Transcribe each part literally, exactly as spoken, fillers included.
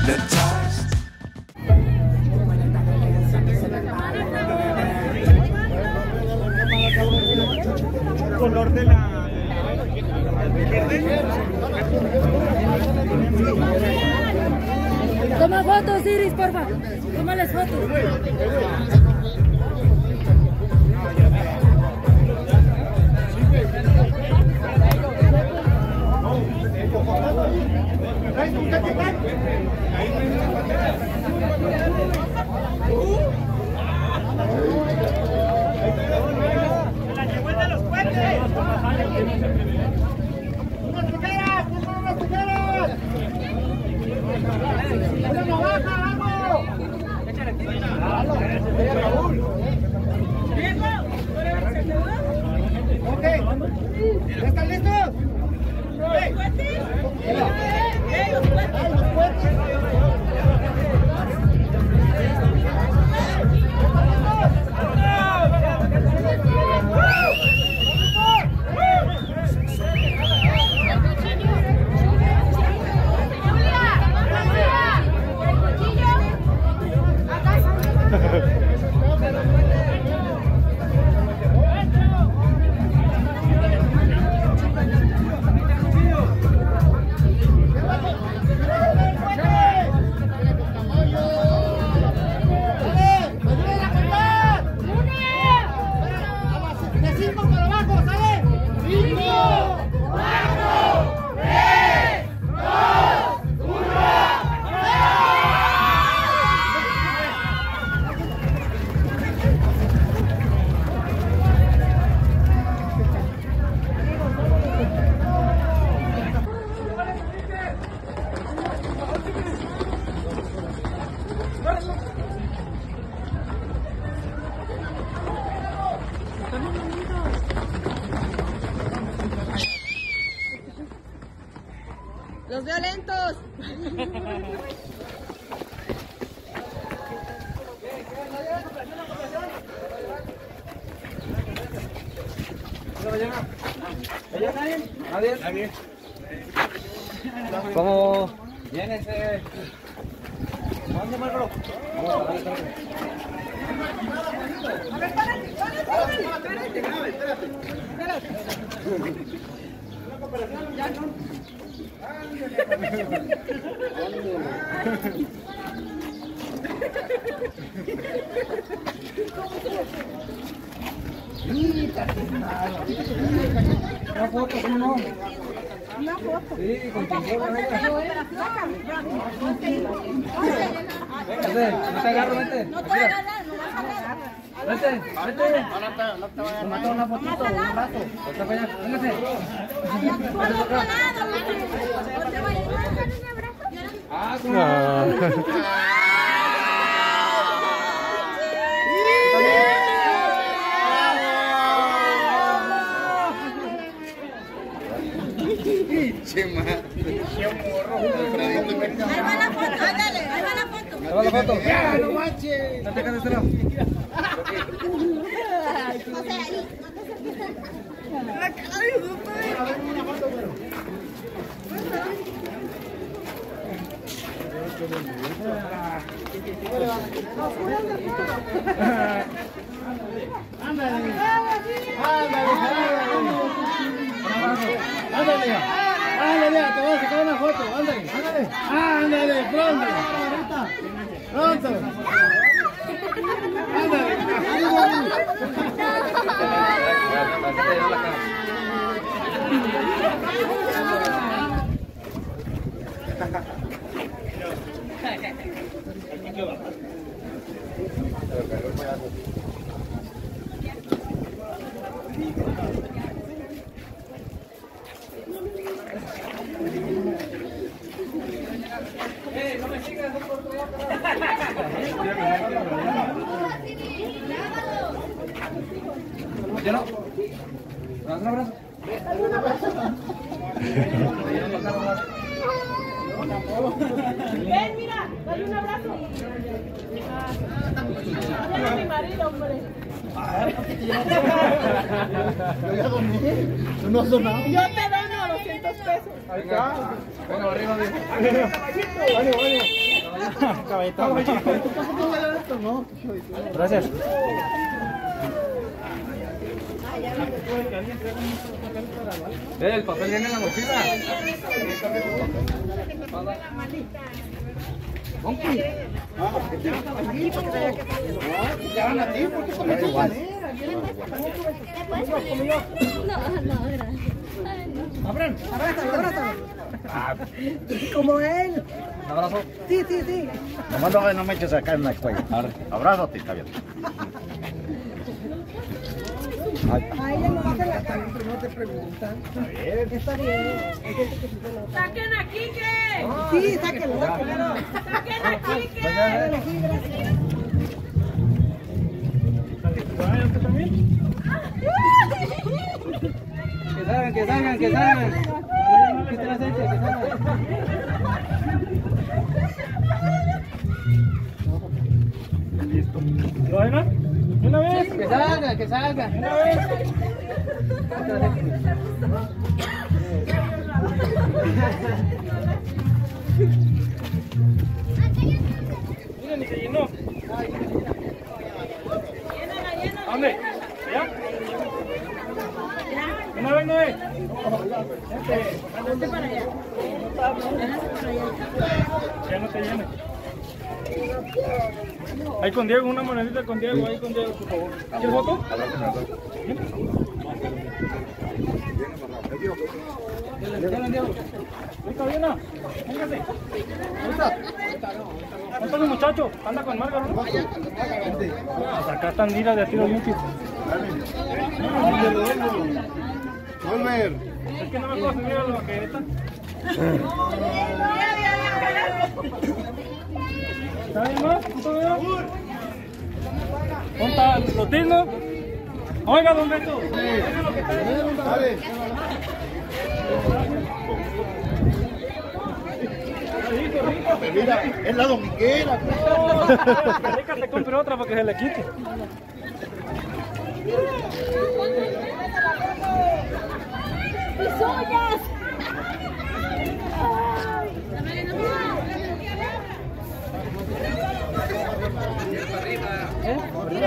Color de la... Toma fotos, Iris, porfa. Tómales fotos. ¿Están listos? Los violentos. ¿Nadie? ¿Nadie? ¿Cómo viene ese? ¿Dónde, Marco? A ver, párate, párate, párate, espérate. Una cooperación, ya no. Una foto, ¿cómo no? Una foto. Sí, con tu foto. Vente, no te agarro, vente. No te agarras, no vas a agarrar. Vente, vente. No te, no te voy a agarrar. Mata una fotito, un rato. Vente para allá, véngase. Ah, ¿cómo? Chema. Ahí va la foto, ándale, ahí va la foto. Ahí va la foto. Ya, no manches. No te quedes de este lado. La cara de Ándale. Ándale. Ándale. Ándale, te voy a sacar una foto. Ándale. Ándale. Ándale, pronto. Pronto. Ándale. ¡Eh, no me sigas! ¡No por tu ¿Ya no? ¿Me das un abrazo? Ven, mira, dale un abrazo. Dale a mi marido, hombre. Yo ya dormí. ¿Tú no has sonado? Yo te dono doscientos pesos. Ahí está. Bueno, arriba de. Ánimo, ánimo. Caballito. No. Gracias. El papel viene en la mochila. Ya van a ti, porque son igual. No, no, gracias. Abran. Abrázalo, abrázalo. Como él. Un abrazo. Sí, sí, sí. Nomás no, no me eches acá en la cuello. Abrázate, está bien. Ahí le nomás la cara, pero no te preguntan. Está bien. Hay gente que sí se lo... ¡Saquen a Quique! Sí, sáquenlo, sáquenlo. ¡Saquen a Quique! Sáquenlo aquí, gracias. Que salgan, que salgan, que salgan. Que te las eches, que salgan. Listo. ¿Lo ven, no? ¿Una vez? Que salgan, que salgan. Una vez. Mira, ni se llenó. ¿A dónde? ¿Ya? ¿Una vez no es? Vente para allá. Ya no te llenes. Ahí con Diego, una monedita con Diego, ahí con Diego, por favor. ¿Quieres foto? Ahorita viene, véngase. Ahorita. ¿Dónde está el muchacho? Anda con Márgaro, ¿no? Pues acá están liras de a tiro limpio. Volver. Es que no me puedo subir a la vaquereta. ¿Está bien más? ¿Está bien? ¿Dónde está los tignos? Oiga, don Beto. Dale. Rico, rico. Mira, es la dominguera. Rica, te compre otra para que se le quite. ¡Mis uñas! ¿Eh?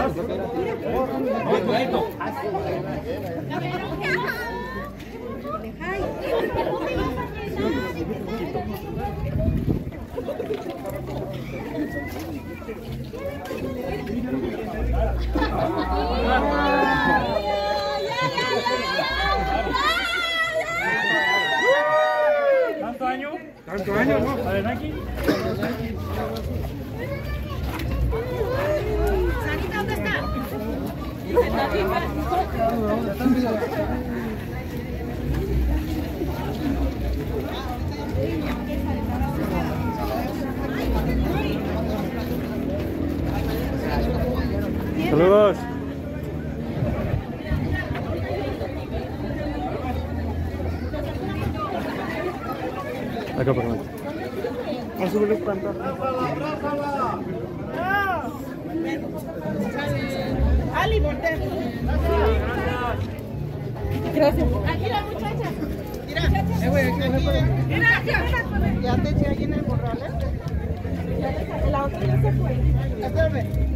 ¿Tanto año? ¿Tanto año, no? ¿La de Nike? ¿Sarita dónde está? Saludos. Acá por favor. Vamos a subir los pantalones. Ali, voltea. Gracias. Aquí la muchacha. Mira, mira, mira. Ya te eché ahí en el morral, ¿eh? La otra ya se fue. Espérame.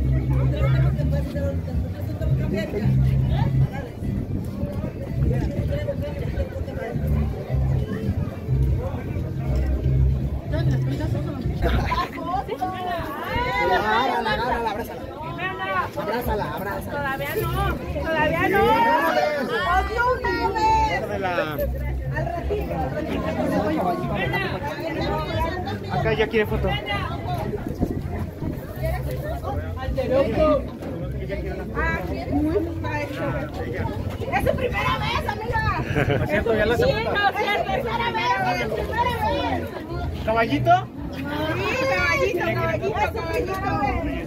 Abrázala, abrázala. Todavía no, todavía no. Odio una vez. Al ratito, al ratito. Acá ya quiere foto. Al derecho. Ah, muy maestro. Es su primera vez, amiga. Lo siento, ya la Sí, segunda. no, sí, es primera vez, es primera vez. ¿Caballito? Sí, caballito, caballito, caballito.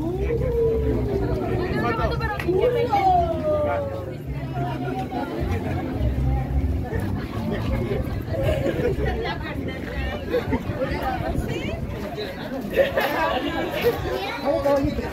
Vamos, caballito.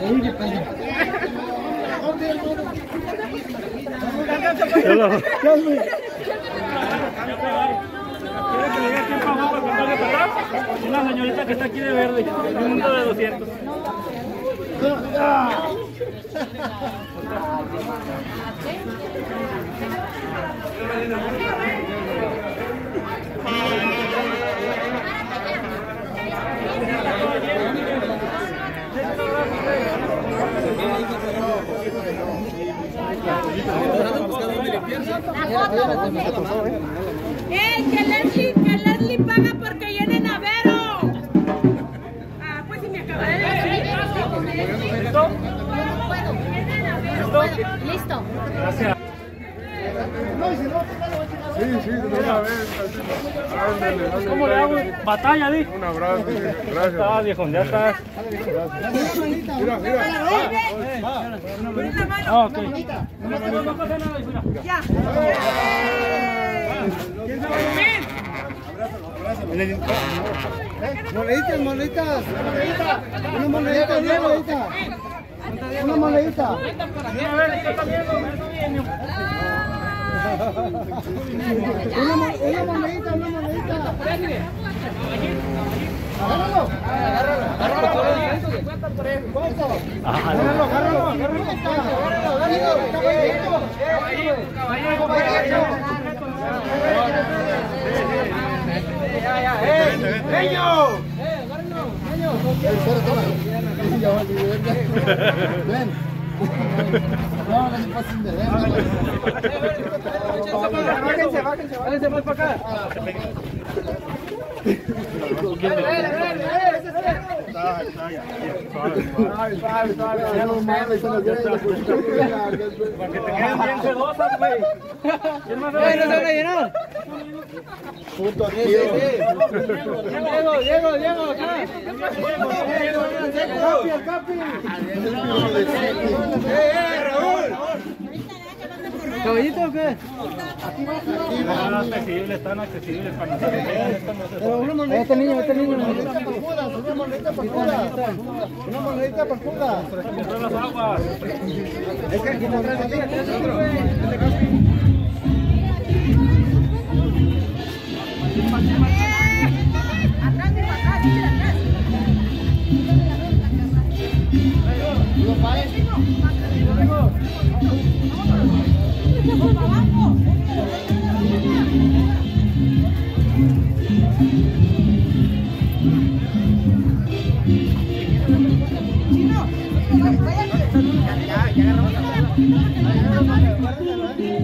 ¿Quiere que le diga quién pagó para contarle para atrás? Una señorita que está aquí de verde, un mundo de doscientos. ¡Eh! ¡Que Leslie, que Leslie paga porque llenen a Vero! Ah, pues si me acabaré de decir. ¿Listo? ¿Listo? Listo. Gracias. Sí, sí, de una vez. Ándale, ándale. ¿Cómo le hago? Batalla, di. Un abrazo, sí, Ya gracias. está, viejo, ya está. Mira, mira. Ah, ok. No pasa nada, mira. Ya. Moneditas, moneditas. Una monedita, una monedita. Una monedita. A ver, ¿qué está viendo? Eso viene. Una, mo- una monedita, una monedita. Agárralo. Agárralo. ¿Cuánto? Agárralo, agárralo, agárralo. Ven. No, no me pasen de ver. Bájense, bájense, bájense más para acá. Ya no mames, se nos viene la poquita. Para que te queden bien sedosas, güey. ¿Quién más se va a llenar? Punto aquí. Diego, Diego, Diego, acá. Capi, el Capi. ¿Caballito o qué? Están accesibles, están accesibles para nosotros. Pero una monedita. Este niño, este niño. Una monedita para Judas, una monedita para Judas. Una monedita para Judas. Son las aguas. Es que aquí no traes aquí. Ya, ya agarramos la bola.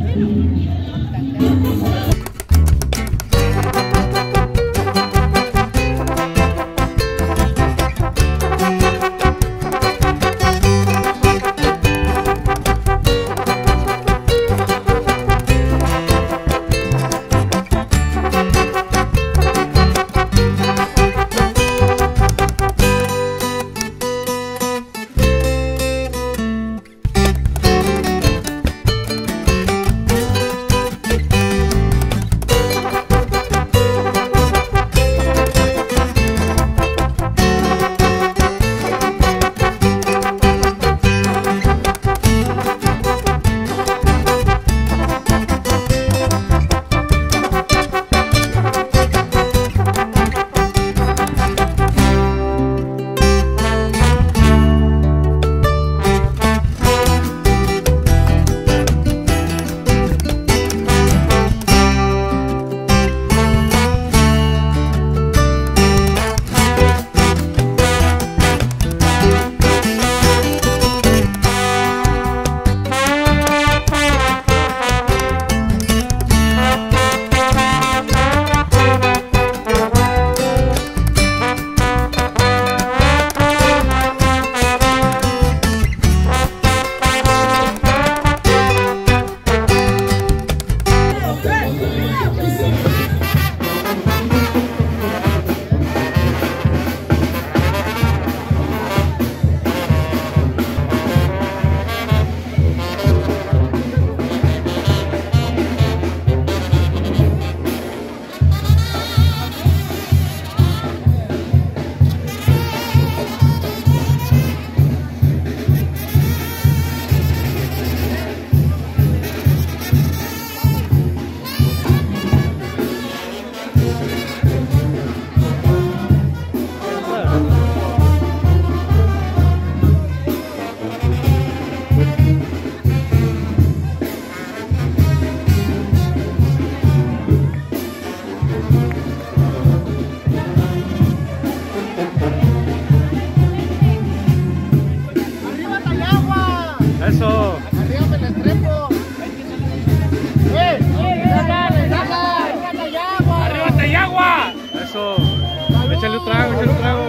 Eso. Échale un trago, échale un trago.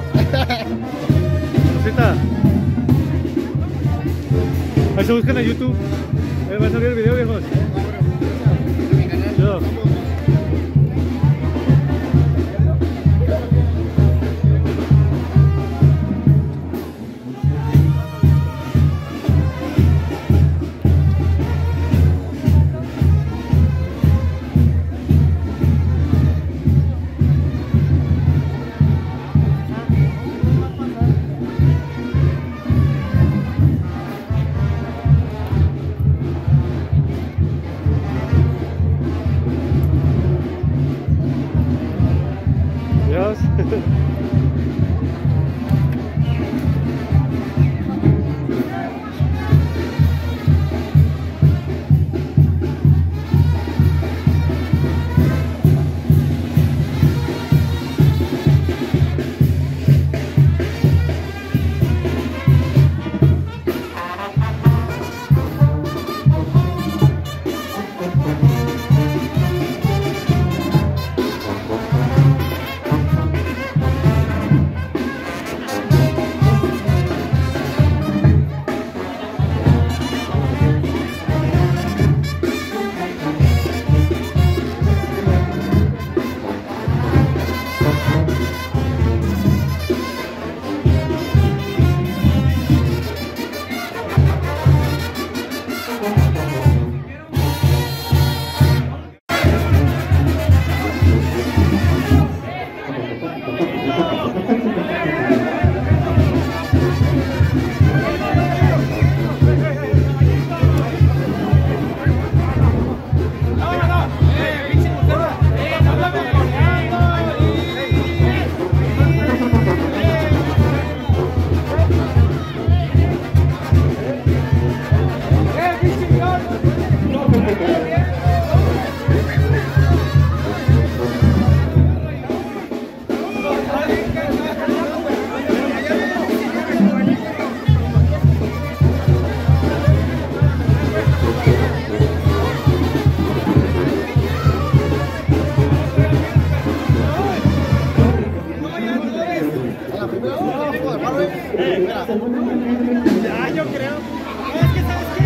Rosita. Ahí se buscan en YouTube. Ahí va a salir el video, viejos. Yo. Dios. Ya, yo creo. Es que, ¿sabes qué?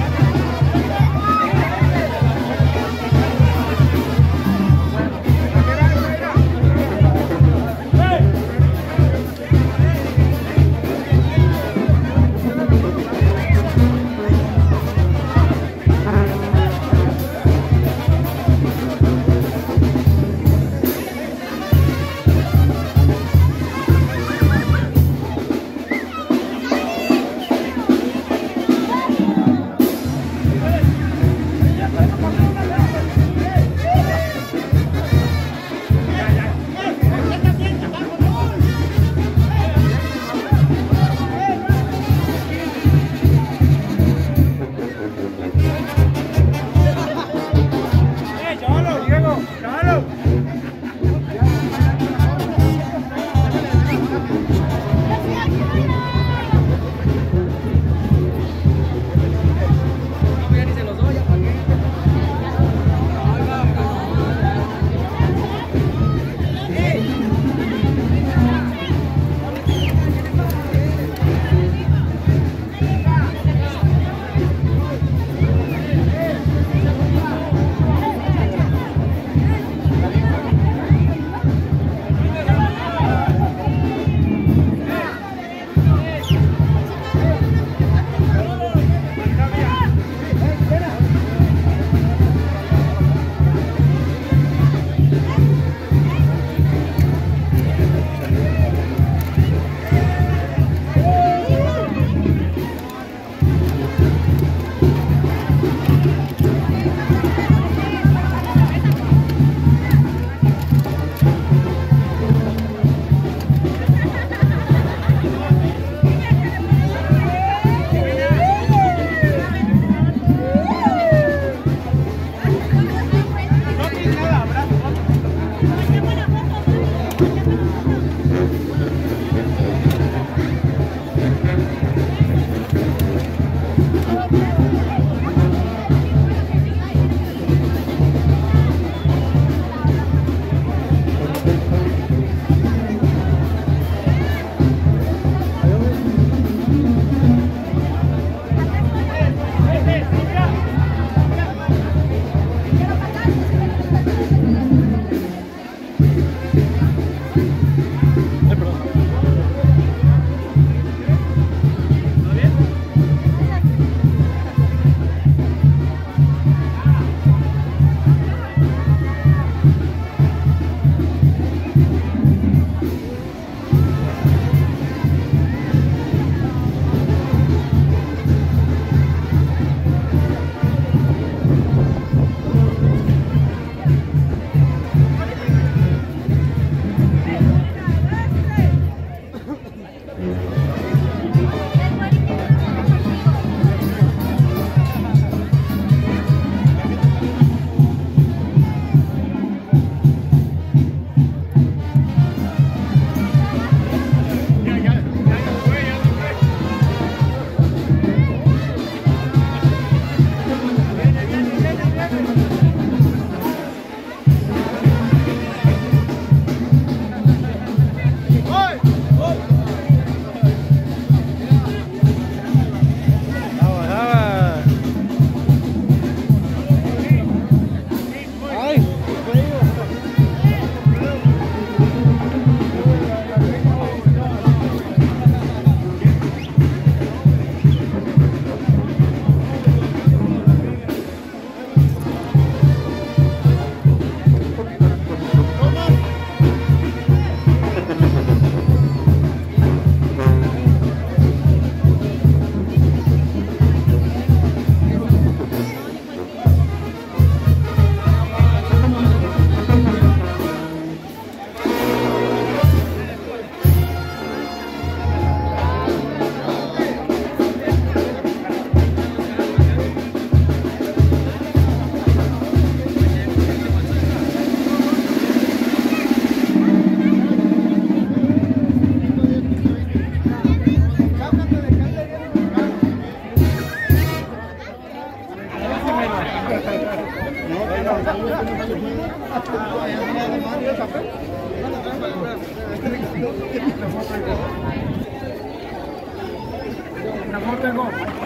Una foto tengo.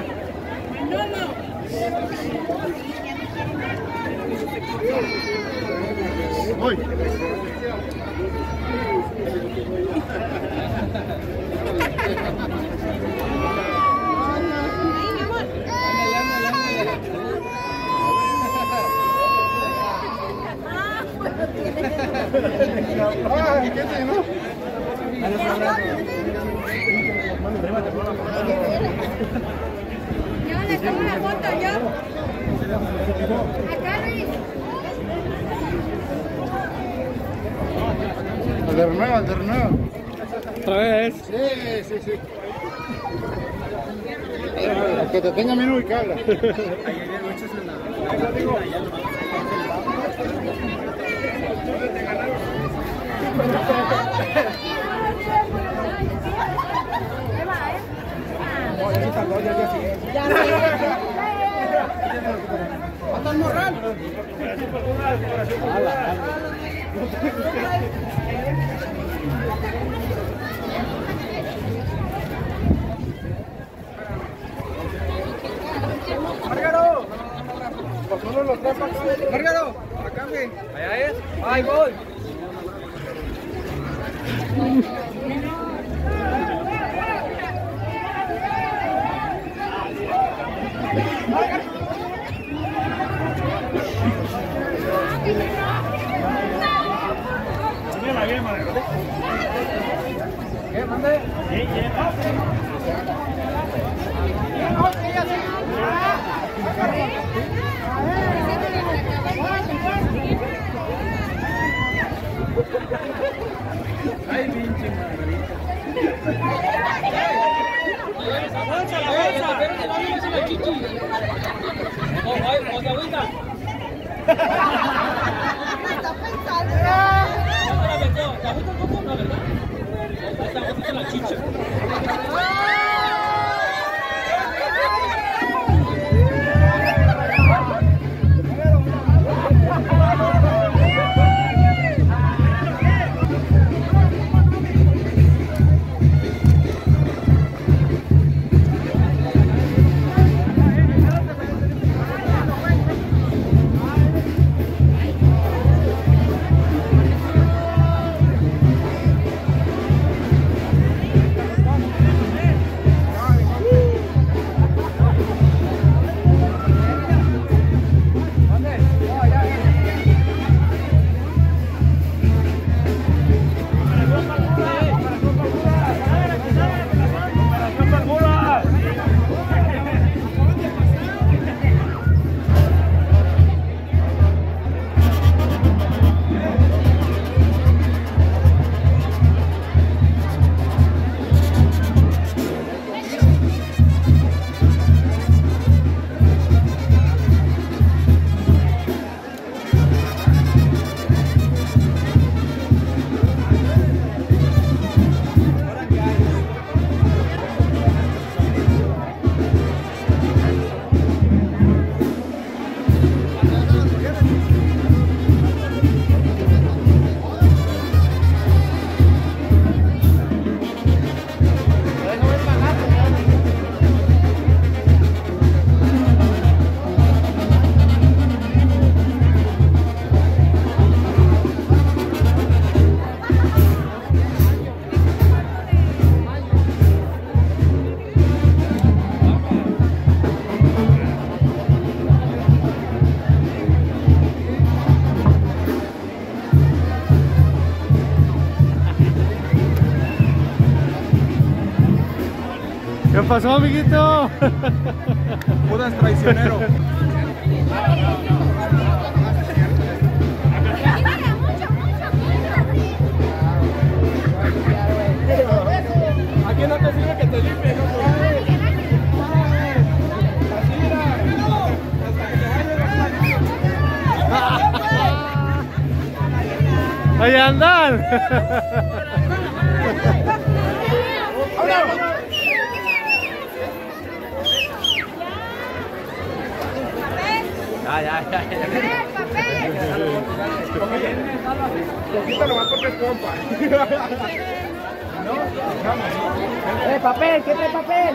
Voy. Ay, ¿qué te no? Yo le tomo una foto, yo. Acá, Luis. De renueva, de renueva. Otra vez. Sí, sí, sí. Que te tenga menos y que habla. ¡Anda el morral! ¡Márgaro! ¡Márgaro! Acá, güey. Allá es. Ahí voy. ¿Qué, mande? Ay, pinche Margarita. ¡La bolsa, la bolsa! ¡La chichi! ¡Oh, ay, o sea, ahorita! Está pensando. ¿Ya la metió? ¿La bolsa cómo? No, ¿verdad? Esta bolsa es la chicha. ¿Qué pasó, amiguito? Judas traicionero. Aquí no te sirve que te limpie, ¿no? Ahí andan. Ya, ya, ya. ¡Papel! Poquito nomás porque es compa. ¡Eh, papel! ¿Qué trae papel?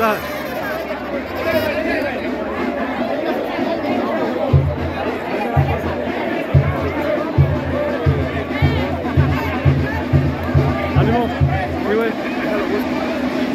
atrás. Ánimo. Sí, güey. Déjalo, pues.